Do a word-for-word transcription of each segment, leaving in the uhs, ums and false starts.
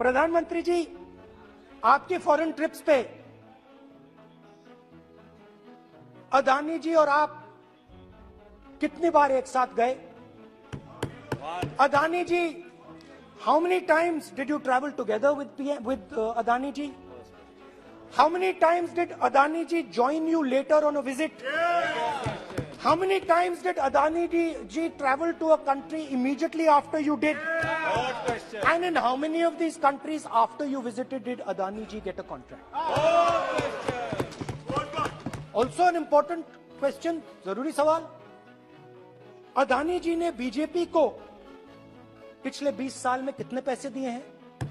प्रधानमंत्री जी, आपकी foreign trips पे अदानी जी और आप कितनी बार एक साथ गए? Adani ji, how many times did you travel together with with uh, Adani ji? How many times did Adani ji join you later on a visit? How many times did Adani ji, ji travel to a country immediately after you did? And in how many of these countries after you visited did Adani ji get a contract? Also an important question, जरूरी सवाल, अदानी जी ने BJP को पिछले बीस साल में कितने पैसे दिए हैं?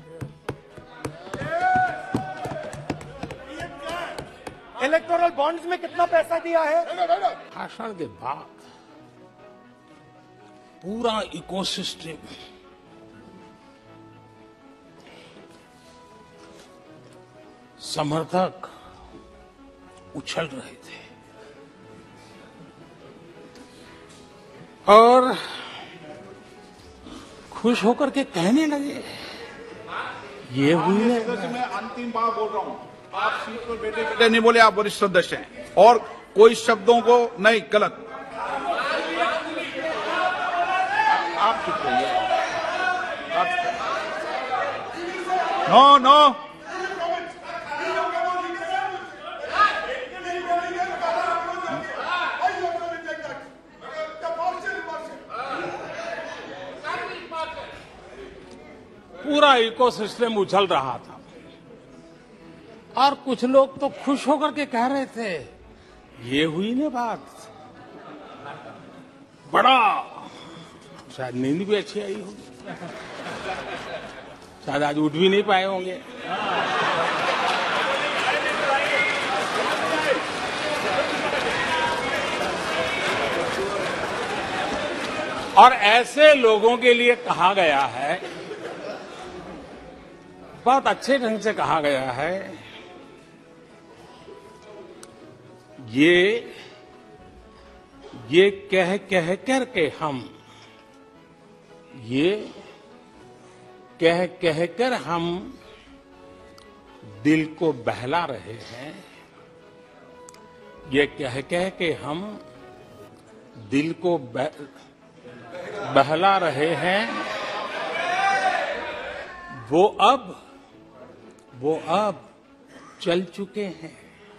इलेक्टोरल बॉन्ड्स में कितना पैसा दिया है? भाषण के बाद पूरा इकोसिस्टम समर्थक उछल रहे थे और खुश होकर के कहने लगे, ये हुई है। मैं अंतिम बार बोल रहा हूँ, आप सीट पर बैठे बैठे नहीं बोले, आप वरिष्ठ सदस्य हैं और कोई शब्दों को नहीं, गलत। आप चुप रहिए। नो नो पूरा इकोसिस्टम उछल रहा था और कुछ लोग तो खुश होकर के कह रहे थे, ये हुई ना बात, बड़ा, शायद नींद भी अच्छी आई होगी, शायद आज उठ भी नहीं पाए होंगे। और ऐसे लोगों के लिए कहा गया है, बहुत अच्छे ढंग से कहा गया है, ये ये कह कह कर के हम ये कह कह कर हम दिल को बहला रहे हैं, ये कह कह के हम दिल को बह, बहला रहे हैं, वो अब वो अब चल चुके हैं,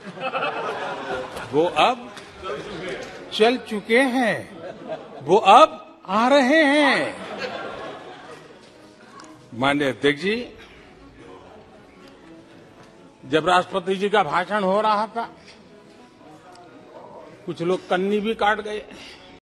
वो अब चल चुके हैं, वो अब आ रहे हैं। माननीय अध्यक्ष जी, जब राष्ट्रपति जी का भाषण हो रहा था, कुछ लोग कन्नी भी काट गए।